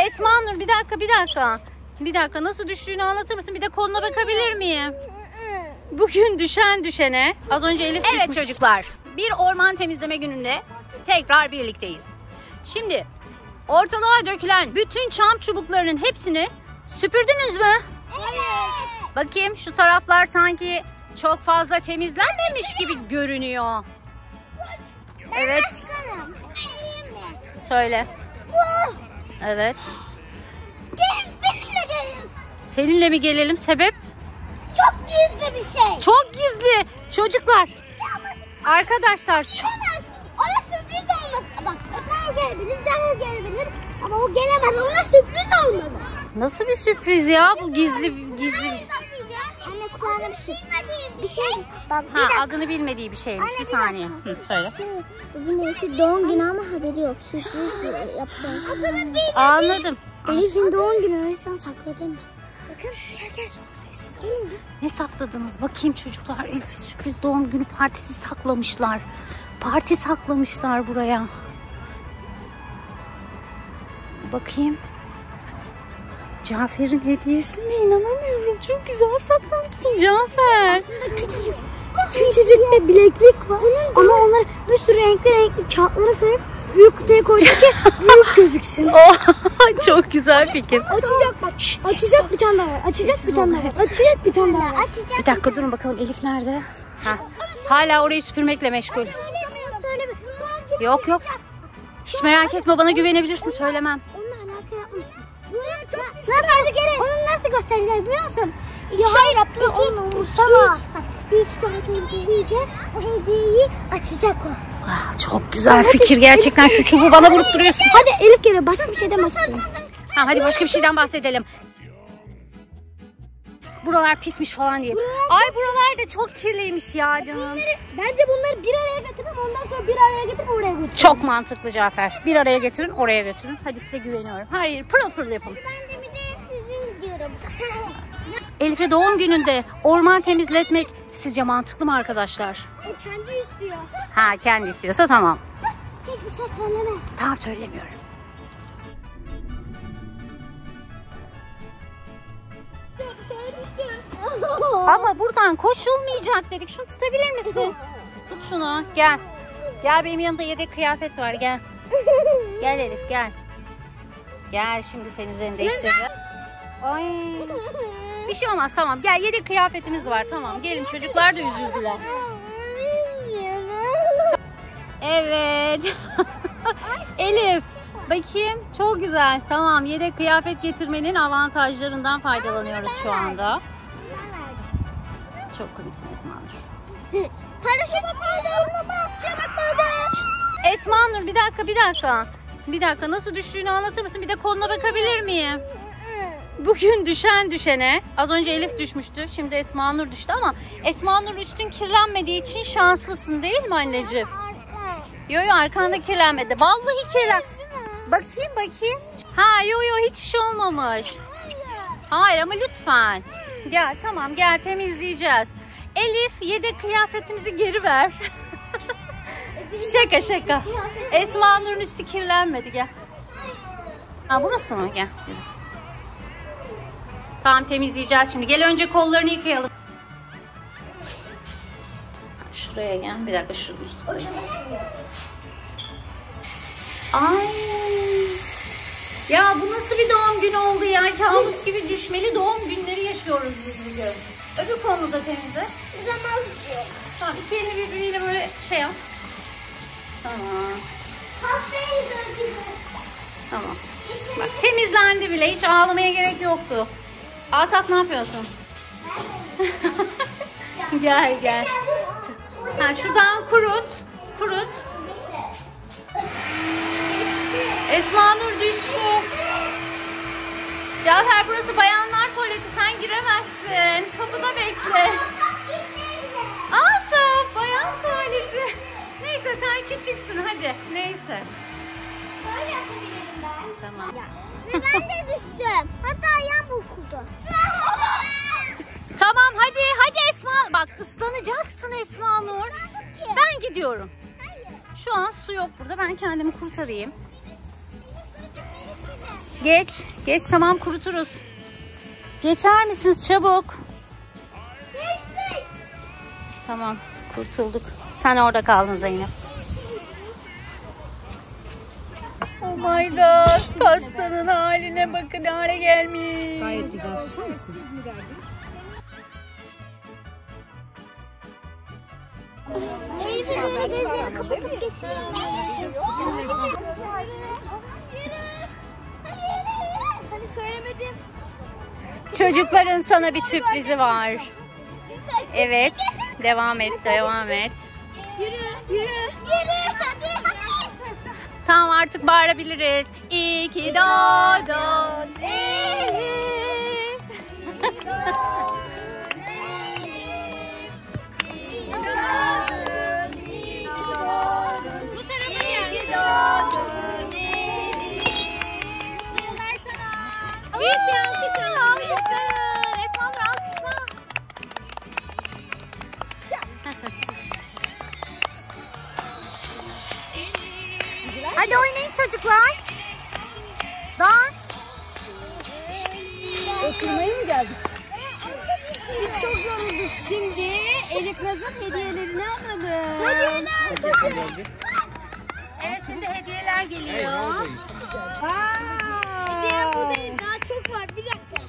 Esma Nur bir dakika. Bir dakika, nasıl düştüğünü anlatır mısın? Bir de koluna bakabilir miyim? Bugün düşene. Az önce Elif düşmüş. Evet çocuklar, bir orman temizleme gününde tekrar birlikteyiz. Şimdi ortalığa dökülen bütün çam çubuklarının hepsini süpürdünüz mü? Evet. Bakayım, şu taraflar sanki çok fazla temizlenmemiş gibi görünüyor. Evet. Söyle. Evet. Benimle gelin. Seninle mi gelelim? Sebep? Çok gizli bir şey. Çok gizli. Çocuklar. Arkadaşlar. Ona sürpriz olmaz. Bak, Efer gelebilir, Caner gelebilir. Ama o gelemez. Ona sürpriz olmalı. Nasıl bir sürpriz ya? Bu gizli. Anne, kulağına bir şey. Bak, Adını bilmediği bir şeymiş. Bir saniye. Söyle. Bugün Elif'in doğum günü ama haberi yok. Sürpriz yapacağız. Anladım. Elif'in doğum günü, o yüzden sakladım. Bakın. Sessiz ol. Ne sakladınız? Bakayım çocuklar. Elif sürpriz doğum günü partisi saklamışlar. Parti saklamışlar buraya. Bakayım. Cafer'in hediyesi mi? İnanamıyorum. Çok güzel saklamışsın Cafer. Küçücük bir bileklik var. Ama onları bir sürü renkli kağıtlara sarıp büyük kutuya koyduk ki büyük gözüksün. Çok güzel fikir. Açacak bak. Açacak bir tane daha var. Açacak bir tane daha var. Açacak bir tane daha var. Bir dakika durun bakalım, Elif nerede? Hala orayı süpürmekle meşgul. Söyleme. Yok. Hiç merak etme, bana güvenebilirsin, söylemem. Onunla alaka yapmıştım. Nasıl gelin? Onu nasıl göstereceğiz biliyor musun? Ya hayır, onu umursama. Bir iki tane hediyece o hediyeyi açacak o. Çok güzel fikir gerçekten, şu çubuğu bana vurup duruyorsun. Hadi Elif geliyor, başka bir şeyden bahsedelim. Hadi başka bir şeyden bahsedelim. Buralar pismiş falan diye. Ay buralar da çok kirliymiş ya canım. Bence bunları bir araya getirin, ondan sonra bir araya getirip oraya götürün. Çok mantıklı Cafer. Bir araya getirin, oraya götürün. Hadi size güveniyorum. Her yeri pırıl pırıl yapalım. Ben de bir de sizin diyorum. Elif'e doğum gününde orman temizletmek sizce mantıklı mı arkadaşlar? O kendi istiyor. Kendi istiyorsa tamam. Hiçbir şey söyleme. Tamam, söylemiyorum. Ama buradan koşulmayacak dedik. Şunu tutabilir misin? Tut şunu. Gel. Gel, benim yanımda yedek kıyafet var. Gel. Gel Elif, gel. Gel, şimdi senin üzerine değiştireceğim. Ay. Bir şey olmaz, tamam. Gel, yedek kıyafetimiz var. Tamam. Gelin, çocuklar da üzüldüler. Evet. Elif. Bakayım. Çok güzel. Tamam. Yedek kıyafet getirmenin avantajlarından faydalanıyoruz şu anda. Çok komiksin Esma Nur. Paraşüt Esma Nur bir dakika. Nasıl düştüğünü anlatır mısın? Bir de koluna bakabilir miyim? Bugün düşene. Az önce Elif düşmüştü. Şimdi Esma Nur düştü ama Esma Nur üstün kirlenmediği için şanslısın değil mi anneciğim? Yo arkanda kirlenmedi. Vallahi kirlen. Bakayım. Yo hiçbir şey olmamış. Hayır ama lütfen. Gel, tamam, gel, temizleyeceğiz. Elif, yedek kıyafetimizi geri ver. Şaka. Esma Nur'un üstü kirlenmedi, gel. Burası mı? Gel. Tamam, temizleyeceğiz şimdi. Gel, önce kollarını yıkayalım. Şuraya gel. Bir dakika, şunun üstüne. Ay. Ya bu nasıl bir doğum günü oldu ya? Kabus gibi düşmeli doğum günleri yaşıyoruz biz bugün. Öbür kolunu da temizle. Tamam, iki elini birbiriyle böyle şey yap. Tamam. Tamam. Bak, temizlendi bile. Hiç ağlamaya gerek yoktu. Asaf, ne yapıyorsun? Gel. Şuradan kurut. Esma Nur düştü. Cafer, burası bayanlar tuvaleti. Sen giremezsin. Kapıda bekle. Asaf, bayan tuvaleti. Neyse, sen küçüksün, hadi. Neyse. Böyle yapabilirim ben. Tamam. Ve ben de düştüm. Hatta ayağım burkuldu. Tamam, hadi Esma. Bak, ıslanacaksın Esma Nur. Ben gidiyorum. Şu an su yok burada. Ben kendimi kurtarayım. Geç. Geç tamam kuruturuz. Geçer misiniz çabuk? Geçtik. Tamam kurtulduk. Sen orada kaldın Zeynep. Oh my god. Pastanın haline bakın, hale gelmiş. Gayet güzel. Susar mısın? Elif'in böyle gözlerini kapatıp getireyim. Hani söylemedim. Çocukların sana bir sürprizi var. Evet. Devam et, devam et. Yürü. Hadi. Tamam artık bağırabiliriz. İyi ki doğdun Elif. Bu tarafa gel. Büyük bir alkış alkışlayın. Esma Nur alkışla. Hadi oynayın çocuklar. Dans. Oturmaya mı geldik? Biz çok yorulduk. Şimdi Elif Naz'ın hediyelerini alalım. Evet şimdi hediyeler geliyor. Hediye bu değil. Daha çok var. Bir dakika.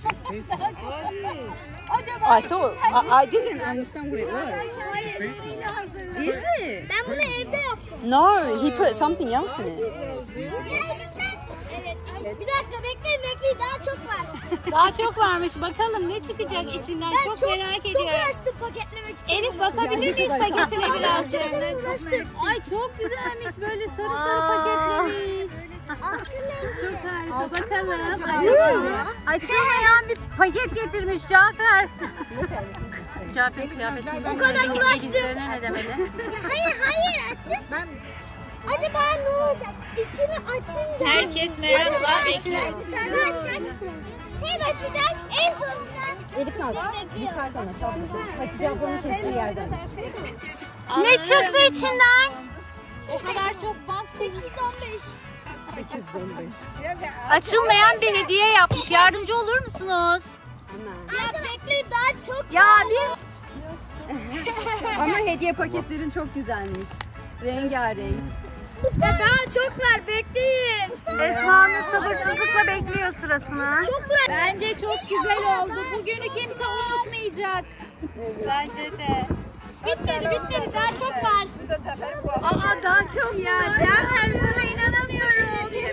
I thought I didn't understand what it was. Is it? Ben bunu evde yaptım. No, he put something else in it. Evet. Bir dakika bekleyin. Daha çok var. Daha çok varmış. Bakalım ne çıkacak içinden. Çok merak Çok ediyorum. uğraştım paketlemek için. Elif bakabilir miyiz paketine birazcık? Uğraştım. Ay çok güzelmiş. Böyle sarı sarı paketlemiş. Çok harika. Bakalım. Açılmayan bir paket getirmiş Cafer. Cafer kıyafetini O kadar uğraştım. ne demeli? Hayır açın. Acaba ne olacak? İçini açınca. Herkes merhaba. Tadı açacak. Hem açacak en sonunda. Elif Naz, yukarıdan aç ablacığım. Hatice ablanın kestiği yerden aç. Ne çıktı içinden? O kadar çok bant 815. 815. Açılmayan bir hediye yapmış. Yardımcı olur musunuz? Ya bekleyin daha çok. Ya biz... Ama hediye paketlerin çok güzelmiş. Rengarenk. Daha çok var bekleyin. Esma'nın sabırsızlıkla bekliyor sırasını. Çok var. Bence çok güzel oldu. Bugünü kimse unutmayacak. Bence de. Bitmedi daha çok var. Aa daha çok ya. Cafer sana inanamıyorum.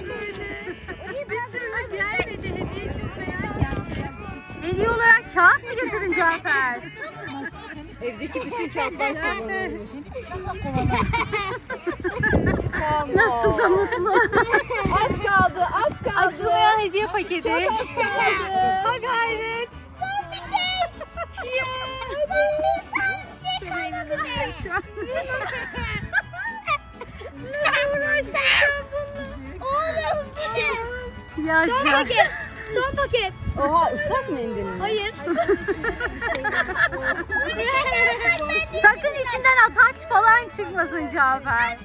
Hediye olarak kağıt mı getirin Cafer? Evdeki bütün kağıtlar kullanılmış. Nasıl da mutlu. Az kaldı. Açılmayan hediye paketi. Çok az kaldı. Ha gayret. Son bir şey. Ya. Son bir şey kalmadı be. Nasıl uğraştın oğlum bu ne? Ya Cafer. Son paket. Oha ıslak mendil mi? Hayır. Sakın içinden ataç falan çıkmasın Cafer.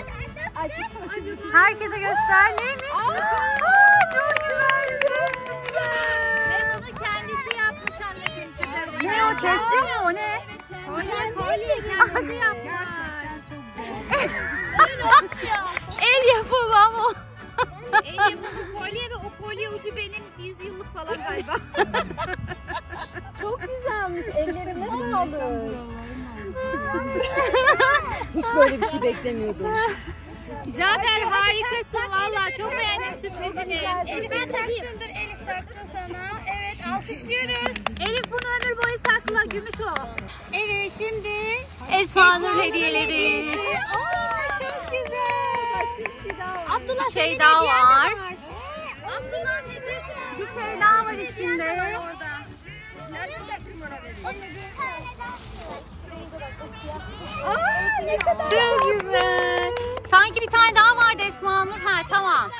Herkese göster. Neymiş? Çok güzel. Çok güzel. Bunu kendisi yapmış anladığım kadarıyla. Ne o testi mi o ne? Kolye kendisi yapmış. El yapımı ama o. El yapımı kolye ve o kolye ucu benim 100 yıllık falan galiba. Çok güzelmiş. Ellerine sağlık. Hiç böyle bir şey beklemiyordum. Cafer harikasın valla çok beğendim sürprizini. Elif taksındır Elif taksın sana. Evet alkışlıyoruz. Elif bunu ömür boyu sakla. Gümüş o. Evet şimdi. Esma'nın hediyeleri. Aa, çok güzel. Başka bir şey daha var. Abdullah Bir şey senin daha hediyen de var. Abdullah hediye Bir şey daha var içinde. Aa, ne kadar Çok güzel. Sanki bir tane daha vardı Esma Nur. Ha tamam.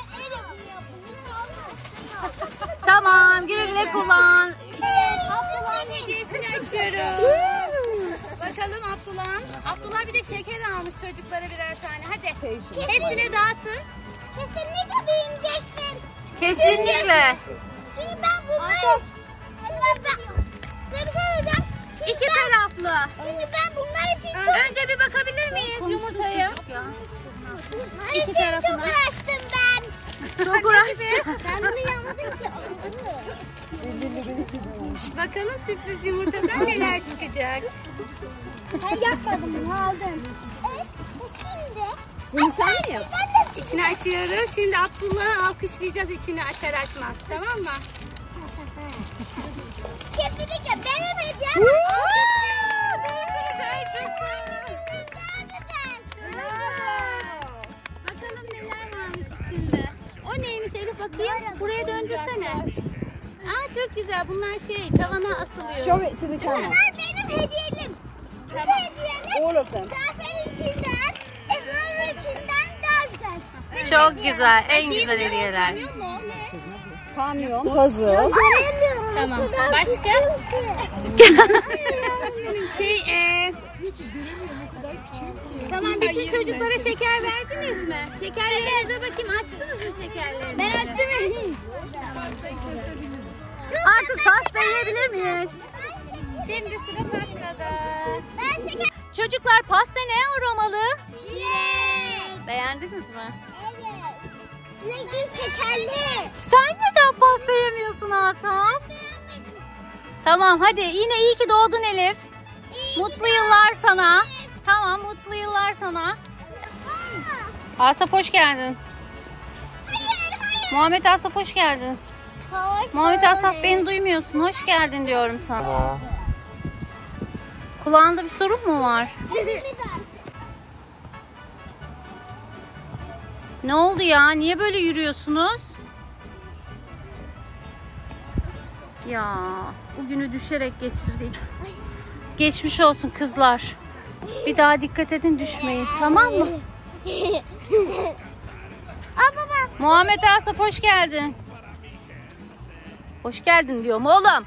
Tamam güle güle kullan. Abdullah'ın hediyesini açıyoruz. Bakalım Abdullah bir de şeker almış çocuklara birer tane. Hadi hepsine dağıtın. Kesinlikle beğeneceksin. Kesinlikle. Çünkü ben bunları... Ben bir şey diyeceğim. İki taraflı. Çünkü ben bunlar için çok... Önce bir bakabilir miyiz yumurtaya? Bunlar için çok uğraştım ben. Çok uğraştım. Sen bunu yapmadın ki. Bakalım sürpriz yumurtadan neler çıkacak. Ben yapmadım bunu aldım. Şimdi... Bunu sen mi yap? İçini açıyoruz. Şimdi Abdullah'ı alkışlayacağız içini açar açmaz. Tamam mı? Kesinlikle benim hediyem var. Bakalım neler varmış içinde. O neymiş Elif bakayım. Buraya döndürsene. Aa çok güzel. Bunlar tavana asılıyor. Show it to the camera. Bunlar benim hediyelerim. Bu Tamam. hediyeler All of them. Cafer'inkinden, Ebru'nunkinden daha güzel. Çok güzel. En güzel hediyeler. Kamyon, puzzle. Göremiyorum. Tamam. O kadar Başka? küçük ki. Tamam bütün çocuklara şeker verdiniz mi? Şekerlerinize bakayım. Açtınız mı şekerlerini? Ben açtım. Artık pasta yiyebilir miyiz? Şimdi sıra pastada. Ben şeker. Çocuklar pasta ne aromalı? Çilek. Beğendiniz mi? Evet. Çilekli şekerli. Sen neden pasta yemiyorsun Asaf? Tamam hadi yine iyi ki doğdun Elif. Mutlu yıllar sana. Tamam mutlu yıllar sana. Asaf hoş geldin. Muhammed Asaf hoş geldin. Hoş Muhammed Asaf beni duymuyorsun. Hoş geldin diyorum sana. Kulağında bir sorun mu var? Ne oldu ya? Niye böyle yürüyorsunuz? Ya bugünü düşerek geçirdik. Geçmiş olsun kızlar. Bir daha dikkat edin düşmeyin. Tamam mı? Aa baba. Muhammed Asaf hoş geldin. Hoş geldin diyorum oğlum.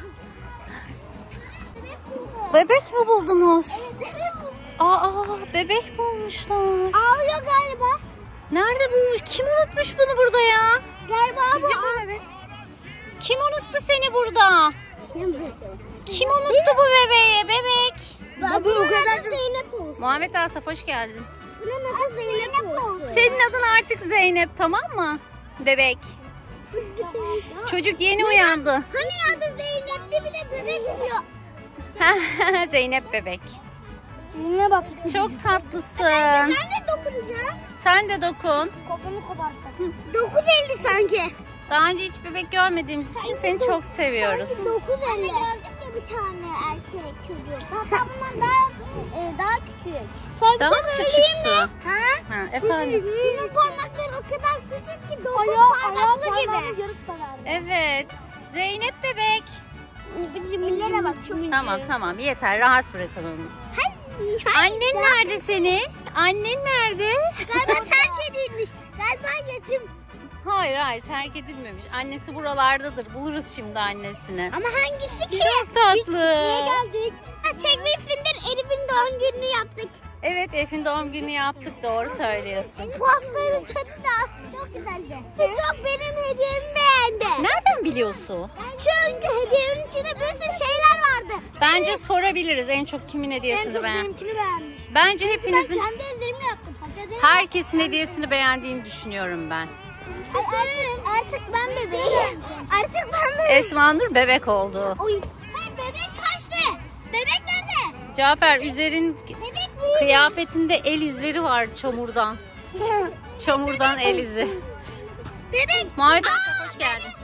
Bebek mi buldunuz? Aa bebek bulmuşlar. Ağlıyor galiba. Nerede bulmuş? Kim unutmuş bunu burada ya? Galiba bu. Kim unuttu seni burada? Kim unuttu bu bebeği? Bebek. Baba o kadar Zeynep olsun. Muhammed Asaf hoş geldin. Bunun adı Zeynep olsun. Senin adın artık Zeynep tamam mı? Bebek. Çocuk yeni uyandı. Hani adı Zeynep'ti bir de bebek diyor. Zeynep bebek. Niye bak? Çok tatlısın. Ben de dokunacağım. Sen de dokun. Kopunu kopartacağım. 9.50 sanki. Daha önce hiç bebek görmediğimiz için seni çok seviyoruz. 9.50. Gördük ya bir tane erkek çocuk. Hatta bundan daha küçük. Daha mı küçüksü? Ha? Ha, efendim. Bunun parmakları o kadar küçük ki dokuz parmaklı gibi. Yarısı kadar. Evet. Zeynep bebek. Ellere bak çok Tamam yeter rahat bırakın onu. Annen nerede senin? Annen nerede? Galiba terk edilmiş. Galiba yetim. Hayır terk edilmemiş. Annesi buralardadır. Buluruz şimdi annesini. Ama hangisi ki? Çok tatlı. Niye geldik? Çekmişsindir Elif'in doğum gününü yaptık. Evet Efe'nin doğum günü yaptık. Doğru söylüyorsun. Pastanın tadı da çok güzeldi. Çok benim hediyemi beğendi. Nereden biliyorsun? Çünkü hediyenin içinde bir sürü şeyler vardı. Bence sorabiliriz en çok kimin hediyesini beğen. benimkini beğenmiş. Bence Ben hepinizin kendi ellerimle yaptım. herkesin hediyesini beğendiğini düşünüyorum ben. Artık ben bebeğim. Artık ben bebeğim. Esma Nur bebek oldu. Oy. Hayır bebek kaçtı. Bebek nerede? Cafer üzerin Bebek büyüdü. kıyafetinde el izleri var çamurdan. Çamurdan el izi. Bebek. Muhammed Asaf hoş geldin.